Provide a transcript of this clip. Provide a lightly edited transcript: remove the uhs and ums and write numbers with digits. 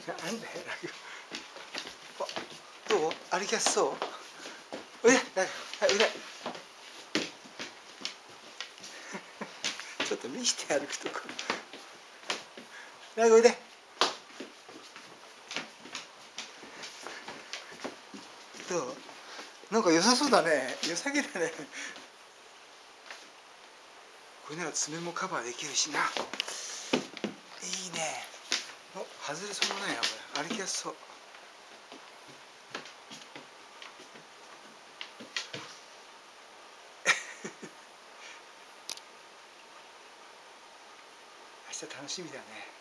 なんだよどう歩きやすそう。腕はい腕ちょっと見せて歩くとこおいで。どうなんか良さそうだね。良さげだね。これなら爪もカバーできるしな。いいね。お外れそうもないなこれ。歩きやすそう。明日楽しみだね。